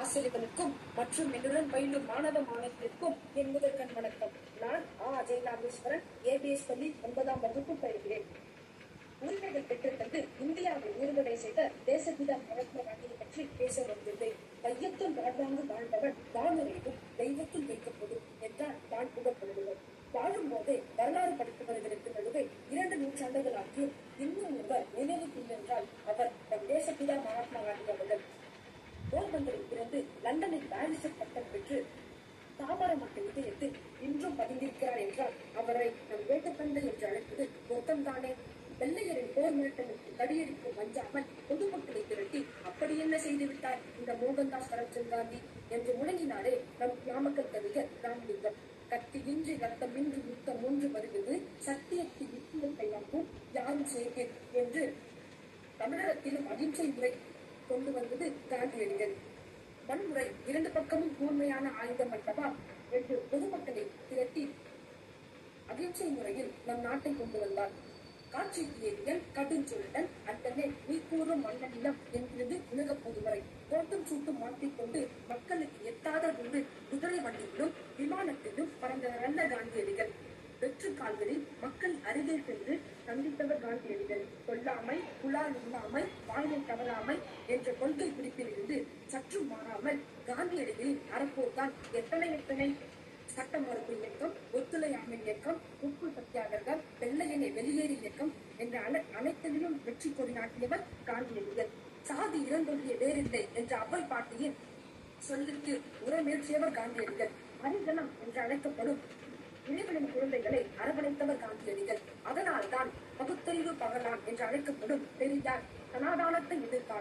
ஆசிரியர்களுக்கும் மற்றும் என்னுடன் பயிலும் மாணவ மாணவர்களுக்கும் என் முதற்கண் வணக்கம். நான் ஜெயநாதேஸ்வரன், ஏபிஎஸ் பள்ளி 9ஆம் வகுப்பு பயில்கிறேன். உரிமைகள் பெற்றிருந்தது இந்தியாவை விடுதலை செய்த தேசப்பிதா மகாத்மா காந்தியை பற்றி பேச வந்துள்ளேன். கையத்துள் வாழ்வாங்கு வாழ்ந்தவன் வானுரையும் தெய்வத்தில் வைக்கப்படும் என்றால் தான் புகழ்படுவர். வாழும் போதே வரலாறு படித்தவர்களுக்கு நடுவே 2 நூற்றாண்டுகளாகி இன்னும் ஒருவர் நினைவுக்கு என்றால் அவர் நம் தேசப்பிதா மகாத்மா காந்தி அவர்கள். போர்பந்தரில் இருந்து லண்டனில் பாரிஸ்டர் பட்டம் பெற்று தாமர மக்கள் இதயத்தில் இன்றும் பதிந்திருக்கிறார் என்றால் அவரை நம் வேட்டத்தந்தை என்று அழைப்பது பொருத்தம்தானே. வெள்ளையரின் போர் மிரட்டலுக்கு கடியடிக்கும் வஞ்சாமல் பொதுமக்களை திரட்டி அப்படி என்ன செய்துவிட்டார் இந்த மோகன்தாஸ் கரம்சந்த் காந்தி என்று முழங்கினாரே நம் நாமக்கல் கவிஞர் ராமலிங்கம். கத்தியின்றி ரத்தமின்றி யுத்தம் ஒன்று வருவது, சத்தியத்தின் நிச்சயத்தை நம்பும் யாரும் செய்கிறேன் என்று தமிழகத்திலும் அகிம்சை முறை கொண்டு வந்தது காந்தியடிகள். வன்முறை 2 பக்கமும் கூர்மையான ஆயுதம் அல்லவா என்று பொதுமக்களை திரட்டி அகிம்சை முறையில் நம் நாட்டை கொண்டு வந்தார். காட்சியல் கடுஞ்சொல்லுடன் அத்தனை நீ கூறும் மன்னனிடம் என்கிறது உலக பொதுமறை. கோட்டும் சூட்டும் மாற்றிக்கொண்டு மக்களுக்கு எட்டாத போது குதிரை வண்டியிலும் விமானத்திலும் பறந்தவர் அல்ல காந்தியடிகள். வெற்று கால்களில் மக்கள் அருகே சென்று சந்தித்தவர் காந்தியடிகள். கொல்லாமை, புலால் இல்லாமை, வாழ்வை தவறாமை என்ற கொள்கை குறிப்பில் இருந்து சற்று மாறாமல் காந்தியடிகளின் அறப்போர்தான் எத்தனை சட்ட மறுப்பு இயக்கம், ஒத்துழையாமை இயக்கம், உப்பு சத்தியாகிரகம், வெள்ளையனை வெளியேறு இயக்கம் என்ற அனைத்திலும் வெற்றி கொடி நாட்டியவர் காந்தியடிகள். சாதி இறந்தொழிய வேறில்லை என்ற அவ்வை பாட்டியின் சொல்லிற்கு உரமேற்றியவர் காந்தியடிகள். ஹரிஜனம் என்று அழைக்கப்படும் இளைவனின் குழந்தைகளை அரவணைத்தவர் காந்தியடிகள். அதனால்தான் பகுத்தறிவு பகலான் என்று அழைக்கப்படும் பெரியார் சனாதானத்தை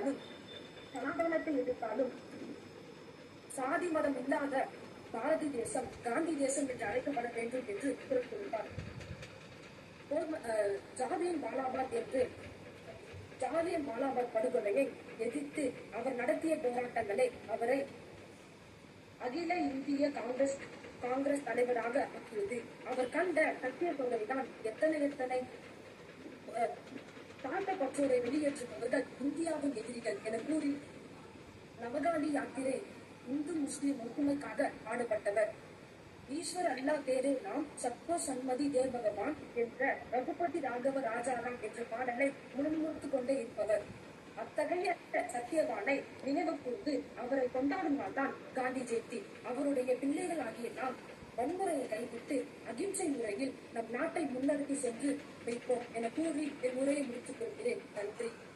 எதிர்த்தாலும் சாதி மதம் இல்லாத பாரதி தேசம் காந்தி தேசம் என்று அழைக்கப்பட வேண்டும் என்று குரல் கொடுத்தார். ஜாலியன் வாலாபாக் படுகொலையை எதிர்த்து அவர் நடத்திய போராட்டங்களை அவரை அகில இந்திய காங்கிரஸ் தலைவராக ஆக்கியது. அவர் கண்ட சத்திய சோதனைதான் எத்தனை தாழ்த்தப்பட்டோரை வெளியேற்றுபவர்கள் இந்தியாவின் எதிரிகள் என கூறி நவகாலி யாத்திரை இந்து முஸ்லிம் ஒற்றுமைக்காக பாடுபட்டவர். ஈஸ்வர் அல்லா தேரே நாம் சப்கோ சன்மதி தேவ் பகவான் என்ற ரகுபதி ராகவ ராஜாராம் என்ற பாடலை முழுமுறுத்துக் கொண்டே இருப்பவர். அத்தகைய சத்தியவானை நினைவு கூர்ந்து அவரை கொண்டாடும் நாள்தான் காந்தி ஜெயந்தி. அவருடைய பிள்ளைகள் ஆகிய நாம் வன்முறையை கைவிட்டு அகிம்சை முறையில் நம் நாட்டை முன்னெடுத்து சென்று வைப்போம் என கூறி என் உரையை முடித்துக் கொள்கிறேன். நன்றி.